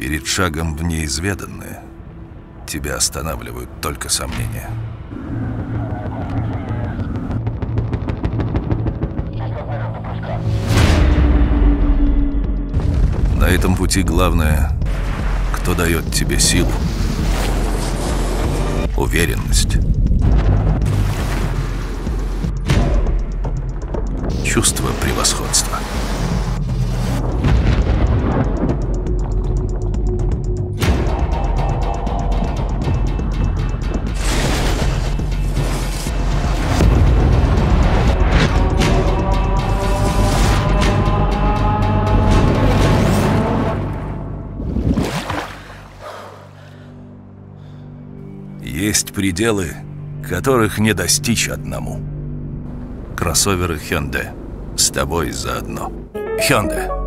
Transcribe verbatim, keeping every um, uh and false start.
Перед шагом в неизведанное тебя останавливают только сомнения. На этом пути главное, кто дает тебе силу, уверенность, чувство превосходства. Есть пределы, которых не достичь одному. Кроссоверы Hyundai. С тобой заодно. Hyundai.